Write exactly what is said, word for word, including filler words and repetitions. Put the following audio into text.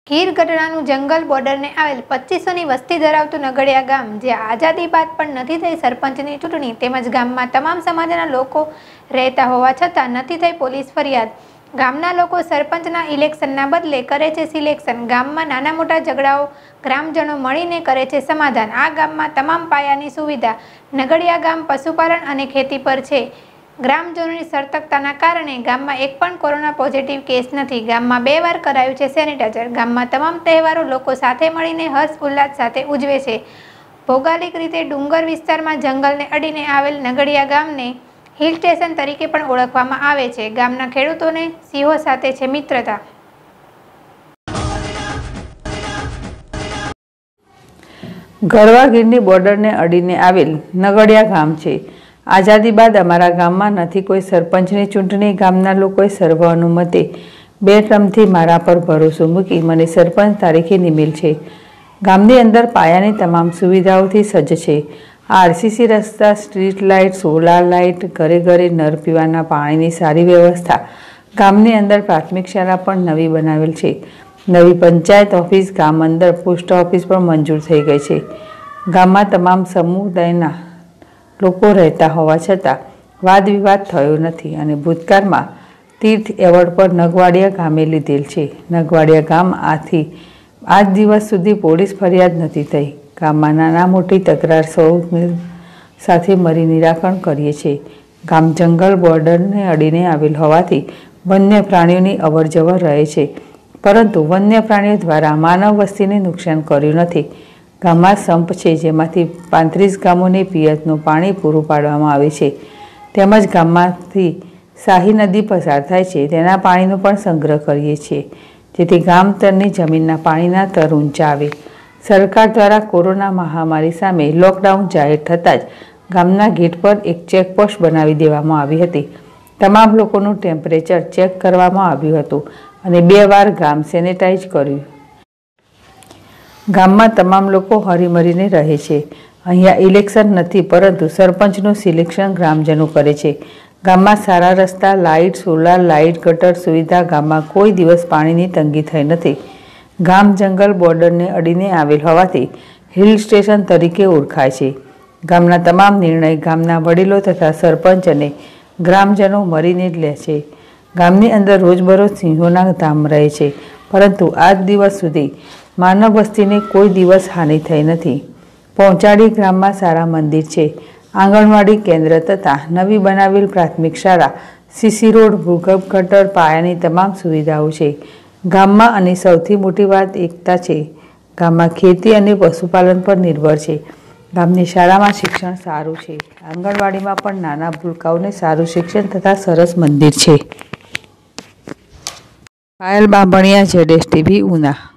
ગીર ગઢડાનું જંગલ બોર્ડરને આવેલ પચીસોની વસ્તી ધરાવતું નગડિયા ગામ, જે આઝાદી બાદ પણ નથી થઈ સરપંચની ચૂંટણી, તેમજ ગામમાં તમામ સમાજના લોકો રહેતા હોવા છતાં નથી થઈ પોલીસ ફરિયાદ। ગામના લોકો સરપંચના ઇલેક્શનના બદલે કરે છે સિલેક્શન। ગામમાં નાના મોટા ઝઘડાઓ ગ્રામજનો મળીને કરે છે સમાધાન। આ ગામમાં તમામ પાયાની સુવિધા। નગડિયા ગામ પશુપાલન અને ખેતી પર છે। ગ્રામજનોની સતર્કતાના કારણે ગામમાં એક પણ કોરોના પોઝિટિવ કેસ નથી। ગામમાં બે વાર કરાયું છે સેનિટાઈઝર। ગામમાં તમામ તહેવારો લોકો સાથે મળીને હર્ષ ઉલ્લાસ સાથે ઉજવે છે। ભૌગોલિક રીતે ડુંગર વિસ્તારમાં જંગલને અડીને આવેલ નગડિયા ગામને હિલ સ્ટેશન તરીકે પણ ઓળખવામાં આવે છે। ગામના ખેડૂતોને સિંહો સાથે છે મિત્રતા। ગરવા ગીરની બોર્ડરને અડીને આવેલ નગડિયા ગામ છે। આઝાદી બાદ અમારા ગામમાં નથી કોઈ સરપંચની ચૂંટણી। ગામના લોકોએ સર્વ અનુમતે બે ટર્મથી મારા પર ભરોસો મૂકી મને સરપંચ તારીખે નિમેલ છે। ગામની અંદર પાયાની તમામ સુવિધાઓથી સજ્જ છે। આરસીસી રસ્તા, સ્ટ્રીટ લાઇટ, સોલાર લાઇટ, ઘરે ઘરે નળ પીવાના પાણીની સારી વ્યવસ્થા। ગામની અંદર પ્રાથમિક શાળા પણ નવી બનાવેલ છે। નવી પંચાયત ઓફિસ, ગામ અંદર પોસ્ટ ઓફિસ પણ મંજૂર થઈ ગઈ છે। ગામમાં તમામ સમુદાયના લોકો રહેતા હોવા છતાં વાદ વિવાદ થયો નથી અને ભૂતકાળમાં તીર્થ એવોર્ડ પર નગવાડિયા ગામે લીધેલ છે। નગવાડિયા ગામ આથી આજ દિવસ સુધી પોલીસ ફરિયાદ નથી થઈ। ગામમાં નાના મોટી તકરાર સૌ સાથે મળી નિરાકરણ કરીએ છીએ। ગામ જંગલ બોર્ડરને અડીને આવેલ હોવાથી વન્ય પ્રાણીઓની અવર જવર રહે છે, પરંતુ વન્ય પ્રાણીઓ દ્વારા માનવ વસ્તીને નુકસાન કર્યું નથી। ગામમાં સંપ છે, જેમાંથી પાંત્રીસ ગામોને પિયતનું પાણી પૂરું પાડવામાં આવે છે, તેમજ ગામમાંથી શાહી નદી પસાર થાય છે, તેના પાણીનો પણ સંગ્રહ કરીએ છીએ, જેથી ગામ તરની જમીનના પાણીના તર ઊંચા આવે। સરકાર દ્વારા કોરોના મહામારી સામે લોકડાઉન જાહેર થતાં જ ગામના ગેટ પર એક ચેકપોસ્ટ બનાવી દેવામાં આવી હતી। તમામ લોકોનું ટેમ્પરેચર ચેક કરવામાં આવ્યું હતું અને બે વાર ગામ સેનેટાઈઝ કર્યું। ગામમાં તમામ લોકો હળીમળીને રહે છે। અહીંયા ઇલેક્શન નથી, પરંતુ સરપંચનું સિલેક્શન ગ્રામજનો કરે છે। ગામમાં સારા રસ્તા, લાઇટ, સોલાર લાઇટ, ગટર સુવિધા। ગામમાં કોઈ દિવસ પાણીની તંગી થઈ નથી। ગામ જંગલ બોર્ડરને અડીને આવેલ હોવાથી હિલ સ્ટેશન તરીકે ઓળખાય છે। ગામના તમામ નિર્ણય ગામના વડીલો તથા સરપંચ અને ગ્રામજનો મળીને જ લે છે। ગામની અંદર રોજબરોજ સિંહોના ધામ રહે છે, પરંતુ આજ દિવસ સુધી માનવ વસ્તીને કોઈ દિવસ હાનિ થઈ નથી। પહોંચાડી ગ્રામમાં સારા મંદિર છે, આંગણવાડી કેન્દ્ર તથા નવી બનાવેલ પ્રાથમિક શાળા, સીસી રોડ, ભૂગર્ભ ગટર, પાયાની તમામ સુવિધાઓ છે ગામમાં। અને સૌથી મોટી વાત એકતા છે। ગામમાં ખેતી અને પશુપાલન પર નિર્ભર છે। ગામની શાળામાં શિક્ષણ સારું છે। આંગણવાડીમાં પણ નાના ભૂલકાઓને સારું શિક્ષણ તથા સરસ મંદિર છે। પાયલ બામણિયા, જેડેશ ટીવી, ઉના।